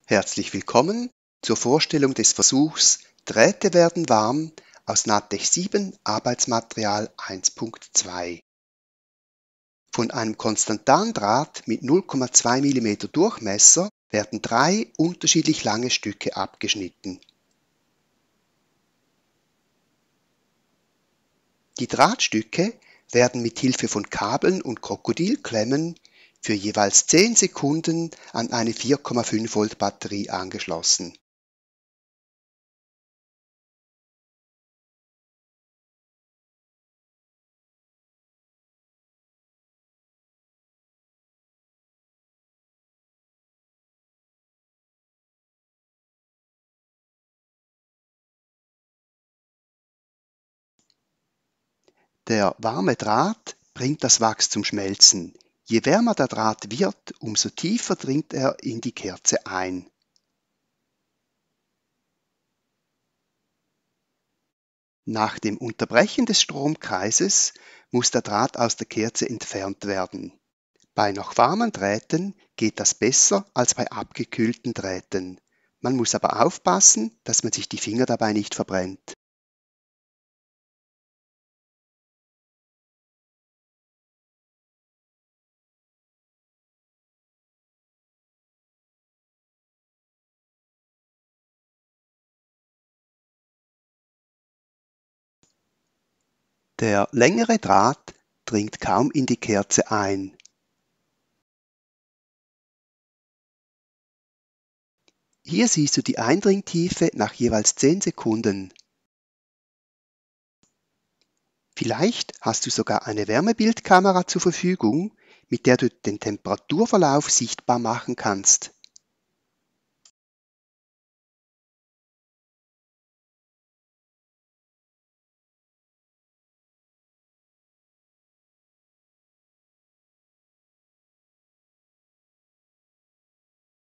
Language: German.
Herzlich willkommen zur Vorstellung des Versuchs Drähte werden warm aus NaTeX 7 Arbeitsmaterial 1.2. Von einem konstantaren Draht mit 0,2 mm Durchmesser werden 3 unterschiedlich lange Stücke abgeschnitten. Die Drahtstücke werden mit Hilfe von Kabeln und Krokodilklemmen für jeweils 10 Sekunden an eine 4,5 Volt Batterie angeschlossen. Der warme Draht bringt das Wachs zum Schmelzen. Je wärmer der Draht wird, umso tiefer dringt er in die Kerze ein. Nach dem Unterbrechen des Stromkreises muss der Draht aus der Kerze entfernt werden. Bei noch warmen Drähten geht das besser als bei abgekühlten Drähten. Man muss aber aufpassen, dass man sich die Finger dabei nicht verbrennt. Der längere Draht dringt kaum in die Kerze ein. Hier siehst du die Eindringtiefe nach jeweils 10 Sekunden. Vielleicht hast du sogar eine Wärmebildkamera zur Verfügung, mit der du den Temperaturverlauf sichtbar machen kannst.